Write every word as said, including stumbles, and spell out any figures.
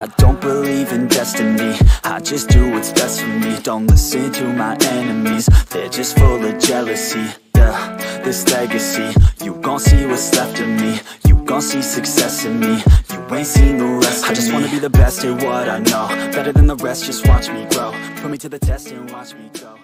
I don't believe in destiny, I just do what's best for me. Don't listen to my enemies, they're just full of jealousy. Yeah, this legacy, you gon' see what's left of me. You gon' see success in me, you ain't seen the rest of me. I just wanna be the best at what I know, better than the rest, just watch me grow. Put me to the test and watch me go.